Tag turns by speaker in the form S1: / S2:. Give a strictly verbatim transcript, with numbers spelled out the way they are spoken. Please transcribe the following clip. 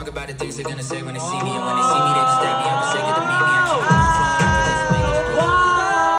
S1: talk about the things they're gonna say when they see me, and when they see me, they just stab me